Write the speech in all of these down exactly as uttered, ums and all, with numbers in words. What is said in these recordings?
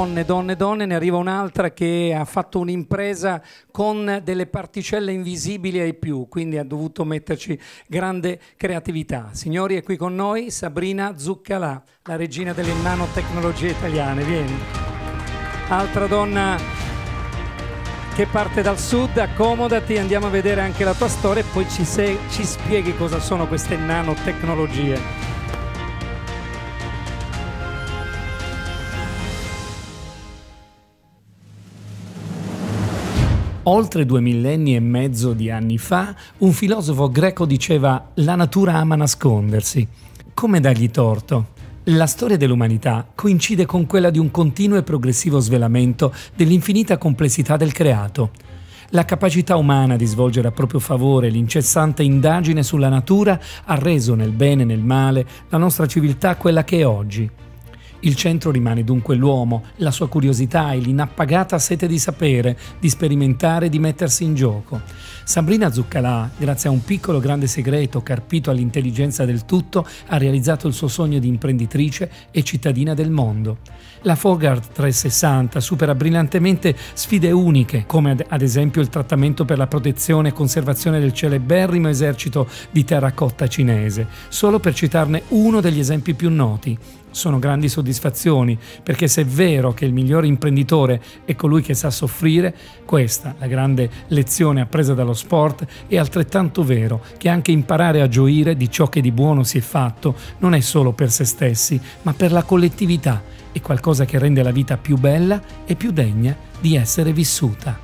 donne, donne, donne, ne arriva un'altra che ha fatto un'impresa con delle particelle invisibili ai più, quindi ha dovuto metterci grande creatività. Signori, è qui con noi Sabrina Zuccalà, la regina delle nanotecnologie italiane. Vieni. Altra donna che parte dal sud, accomodati, andiamo a vedere anche la tua storia e poi ci, sei, ci spieghi cosa sono queste nanotecnologie. Oltre due millenni e mezzo di anni fa, un filosofo greco diceva: la natura ama nascondersi. Come dargli torto? La storia dell'umanità coincide con quella di un continuo e progressivo svelamento dell'infinita complessità del creato. La capacità umana di svolgere a proprio favore l'incessante indagine sulla natura ha reso nel bene e nel male la nostra civiltà quella che è oggi. Il centro rimane dunque l'uomo, la sua curiosità e l'inappagata sete di sapere, di sperimentare e di mettersi in gioco. Sabrina Zuccalà, grazie a un piccolo grande segreto carpito all'intelligenza del tutto, ha realizzato il suo sogno di imprenditrice e cittadina del mondo. La Fogart trecentosessanta supera brillantemente sfide uniche, come ad, ad esempio il trattamento per la protezione e conservazione del celeberrimo esercito di terracotta cinese, solo per citarne uno degli esempi più noti. Sono grandi soddisfazioni, perché se è vero che il migliore imprenditore è colui che sa soffrire, questa, la grande lezione appresa dallo sport, è altrettanto vero che anche imparare a gioire di ciò che di buono si è fatto non è solo per se stessi, ma per la collettività, è qualcosa che rende la vita più bella e più degna di essere vissuta.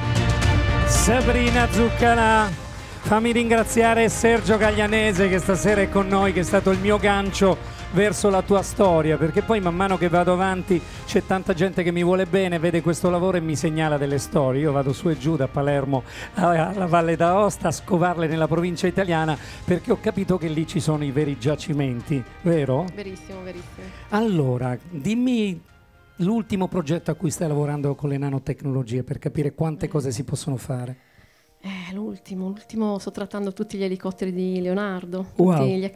Sabrina Zuccalà, fammi ringraziare Sergio Gaglianese che stasera è con noi, che è stato il mio gancio verso la tua storia, perché poi man mano che vado avanti c'è tanta gente che mi vuole bene, vede questo lavoro e mi segnala delle storie. Io vado su e giù da Palermo alla Valle d'Aosta a scovarle nella provincia italiana, perché ho capito che lì ci sono i veri giacimenti, vero? Verissimo, verissimo. Allora, dimmi l'ultimo progetto a cui stai lavorando con le nanotecnologie, per capire quante cose si possono fare. Eh, l'ultimo, l'ultimo sto trattando tutti gli elicotteri di Leonardo, Wow. tutti gli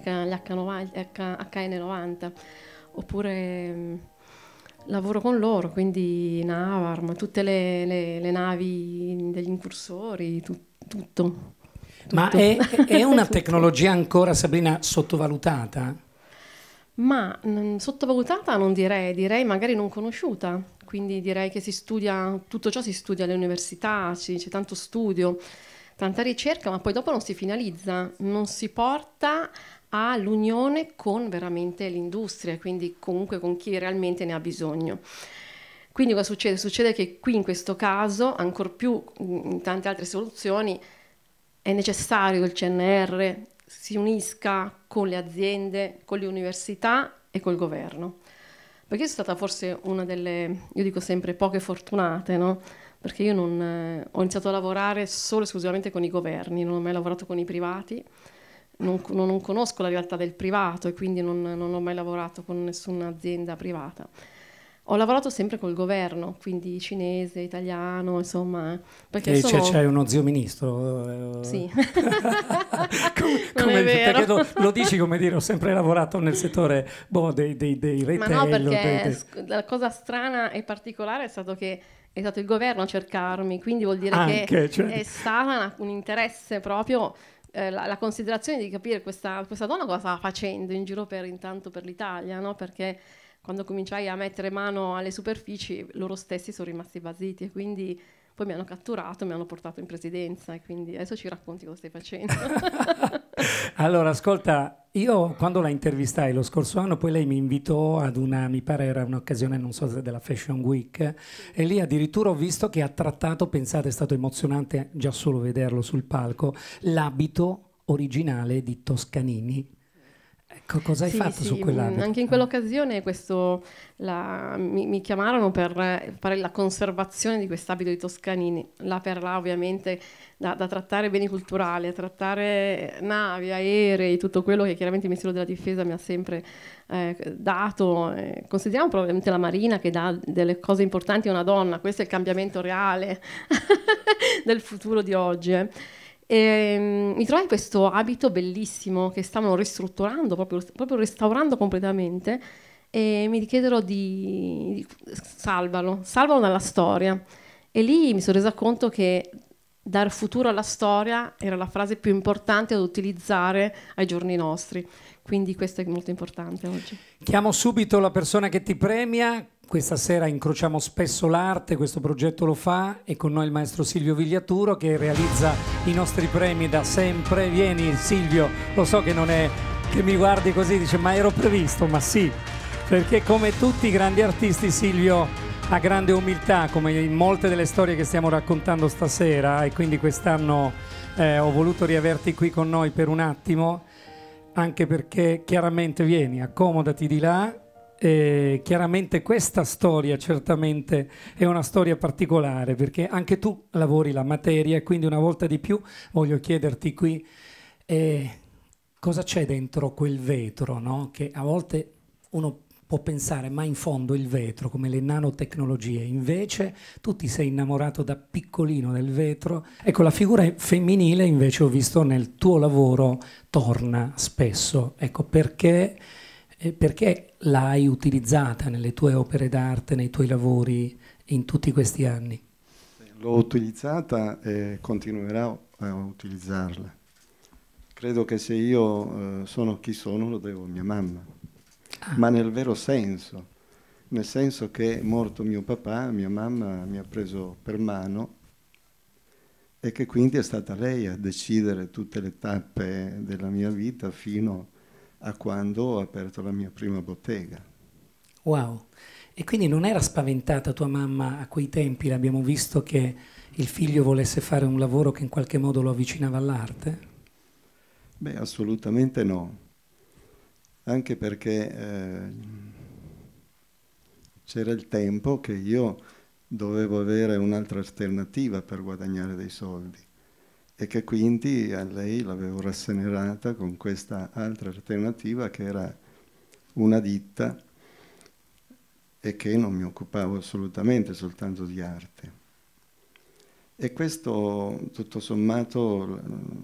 H N novanta, oppure mh, lavoro con loro, quindi Navarm, tutte le, le, le navi degli incursori, tu, tutto, tutto. Ma è, è una tecnologia ancora, Sabrina, sottovalutata? Ma mh, sottovalutata non direi, direi magari non conosciuta. Quindi direi che si studia, tutto ciò si studia alle università, c'è tanto studio, tanta ricerca, ma poi dopo non si finalizza, non si porta all'unione con veramente l'industria, quindi comunque con chi realmente ne ha bisogno. Quindi cosa succede? Succede che qui in questo caso, ancor più in tante altre soluzioni, è necessario che il C N R si unisca con le aziende, con le università e col governo. Perché sono stata forse una delle, io dico sempre, poche fortunate, no? Perché io non, eh, ho iniziato a lavorare solo e esclusivamente con i governi, non ho mai lavorato con i privati, non, non, non conosco la realtà del privato e quindi non, non ho mai lavorato con nessuna azienda privata. Ho lavorato sempre col governo, quindi cinese, italiano, insomma. Perché e sono... c'è uno zio ministro? Sì. come, non come, è vero. lo, lo dici come dire, ho sempre lavorato nel settore boh, dei, dei, dei retail. Ma no, perché dei, dei... la cosa strana e particolare è stato che è stato il governo a cercarmi, quindi vuol dire Anche, che cioè... è stato un interesse proprio, eh, la, la considerazione di capire questa, questa donna cosa stava facendo in giro per intanto per l'Italia, no? Perché quando cominciai a mettere mano alle superfici, loro stessi sono rimasti basiti e quindi poi mi hanno catturato, mi hanno portato in presidenza e quindi adesso ci racconti cosa stai facendo. Allora, ascolta, io quando la intervistai lo scorso anno, poi lei mi invitò ad una, mi pare era un'occasione, non so se della Fashion Week, e lì addirittura ho visto che ha trattato, pensate, è stato emozionante già solo vederlo sul palco, l'abito originale di Toscanini. Ecco, cosa hai sì, fatto sì, su quell'abito? Anche in quell'occasione questo, la, mi, mi chiamarono per fare la conservazione di quest'abito di Toscanini, là per là ovviamente da, da trattare beni culturali, a trattare navi, aerei, tutto quello che chiaramente il Ministero della Difesa mi ha sempre eh, dato. Eh, consideriamo probabilmente la Marina che dà delle cose importanti a una donna, questo è il cambiamento reale del futuro di oggi. Eh. E, um, mi trovai questo abito bellissimo che stavano ristrutturando, proprio, proprio restaurando completamente, e mi chiedero di, di salvalo, salvalo dalla storia. E lì mi sono resa conto che dar futuro alla storia era la frase più importante da utilizzare ai giorni nostri. Quindi questo è molto importante oggi. Chiamo subito la persona che ti premia. Questa sera incrociamo spesso l'arte, questo progetto lo fa, e con noi il maestro Silvio Vigliaturo che realizza i nostri premi da sempre. Vieni Silvio, lo so che non è che mi guardi così, dice ma ero previsto, ma sì, perché come tutti i grandi artisti Silvio ha grande umiltà, come in molte delle storie che stiamo raccontando stasera, e quindi quest'anno eh, ho voluto riaverti qui con noi per un attimo, anche perché chiaramente vieni, accomodati di là. E chiaramente questa storia certamente è una storia particolare, perché anche tu lavori la materia, e quindi una volta di più voglio chiederti qui eh, cosa c'è dentro quel vetro, no? Che a volte uno può pensare ma in fondo il vetro, come le nanotecnologie, invece tu ti sei innamorato da piccolino del vetro. Ecco, la figura femminile invece ho visto nel tuo lavoro torna spesso, ecco perché perché l'hai utilizzata nelle tue opere d'arte, nei tuoi lavori in tutti questi anni? L'ho utilizzata e continuerò a utilizzarla. Credo che se io eh, sono chi sono lo devo a mia mamma, ah. ma nel vero senso, nel senso che morto mio papà, mia mamma mi ha preso per mano e che quindi è stata lei a decidere tutte le tappe della mia vita fino a quando ho aperto la mia prima bottega. Wow! E quindi non era spaventata tua mamma a quei tempi? L'abbiamo visto che il figlio volesse fare un lavoro che in qualche modo lo avvicinava all'arte? Beh, assolutamente no. Anche perché eh, c'era il tempo che io dovevo avere un'altra alternativa per guadagnare dei soldi. E che quindi a lei l'avevo rasserenata con questa altra alternativa che era una ditta e che non mi occupavo assolutamente soltanto di arte. E questo tutto sommato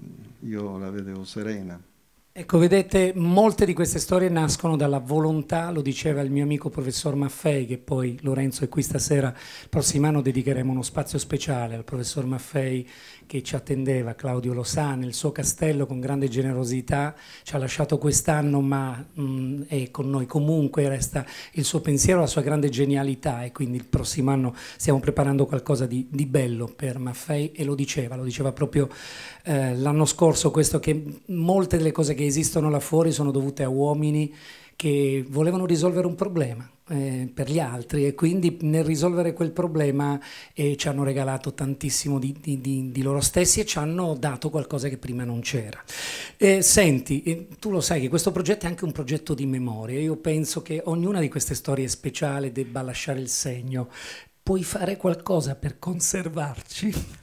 io la vedevo serena. Ecco, vedete, molte di queste storie nascono dalla volontà, lo diceva il mio amico professor Maffei, che poi Lorenzo è qui stasera, il prossimo anno dedicheremo uno spazio speciale al professor Maffei che ci attendeva, Claudio lo sa, nel suo castello con grande generosità, ci ha lasciato quest'anno ma mh, è con noi comunque, resta il suo pensiero, la sua grande genialità, e quindi il prossimo anno stiamo preparando qualcosa di, di bello per Maffei, e lo diceva, lo diceva proprio eh, l'anno scorso, questo, che molte delle cose che esistono là fuori sono dovute a uomini che volevano risolvere un problema eh, per gli altri, e quindi nel risolvere quel problema eh, ci hanno regalato tantissimo di, di, di, di loro stessi e ci hanno dato qualcosa che prima non c'era. Eh, senti, eh, tu lo sai che questo progetto è anche un progetto di memoria. Io penso che ognuna di queste storie speciali debba lasciare il segno. Puoi fare qualcosa per conservarci?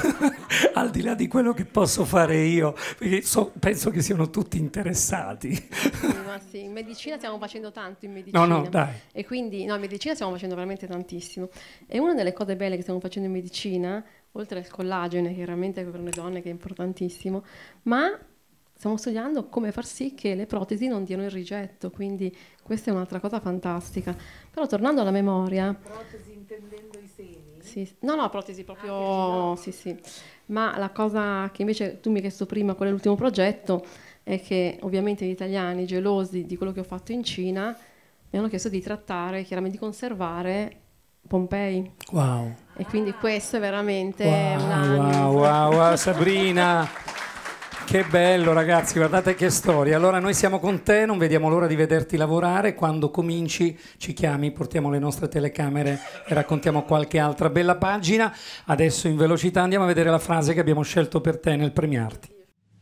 Al di là di quello che posso fare io, perché so, penso che siano tutti interessati. Sì, ma sì, in medicina stiamo facendo tanto in medicina. No, no, dai. E quindi, no, in medicina stiamo facendo veramente tantissimo. E una delle cose belle che stiamo facendo in medicina, oltre al collagene, chiaramente per le donne che è importantissimo, ma stiamo studiando come far sì che le protesi non diano il rigetto, quindi questa è un'altra cosa fantastica. Però tornando alla memoria... Protesi intendendo i seni? Sì, no, no, protesi proprio, ah, sì, sì. Ma la cosa che invece tu mi hai chiesto prima, qual è l'ultimo progetto, è che ovviamente gli italiani, gelosi di quello che ho fatto in Cina, mi hanno chiesto di trattare, chiaramente di conservare Pompei. Wow. E quindi questo è veramente wow, una... Wow, wow, wow, Sabrina! Che bello ragazzi, guardate che storia. Allora noi siamo con te, non vediamo l'ora di vederti lavorare. Quando cominci ci chiami, portiamo le nostre telecamere e raccontiamo qualche altra bella pagina. Adesso in velocità andiamo a vedere la frase che abbiamo scelto per te nel premiarti.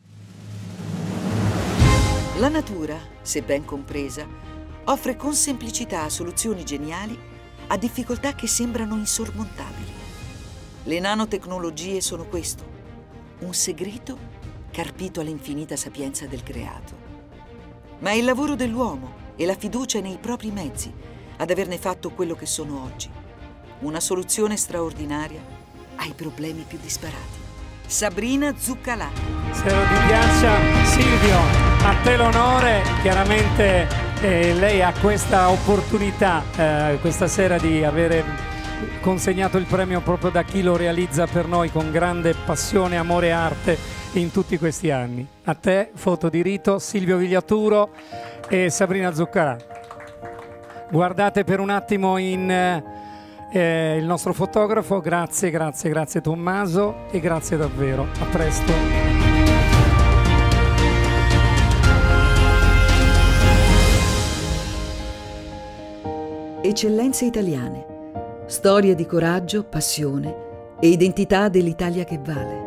La natura, se ben compresa, offre con semplicità soluzioni geniali a difficoltà che sembrano insormontabili. Le nanotecnologie sono questo, un segreto carpito all'infinita sapienza del creato. Ma è il lavoro dell'uomo e la fiducia nei propri mezzi ad averne fatto quello che sono oggi. Una soluzione straordinaria ai problemi più disparati. Sabrina Zuccalà. Spero ti piaccia, Silvio, a te l'onore, chiaramente E lei ha questa opportunità eh, questa sera di avere consegnato il premio proprio da chi lo realizza per noi con grande passione, amore e arte in tutti questi anni. A te, foto di rito, Silvio Vigliaturo e Sabrina Zuccarà. Guardate per un attimo in eh, il nostro fotografo. Grazie, grazie, grazie Tommaso e grazie davvero. A presto. Eccellenze italiane, storie di coraggio, passione e identità dell'Italia che vale.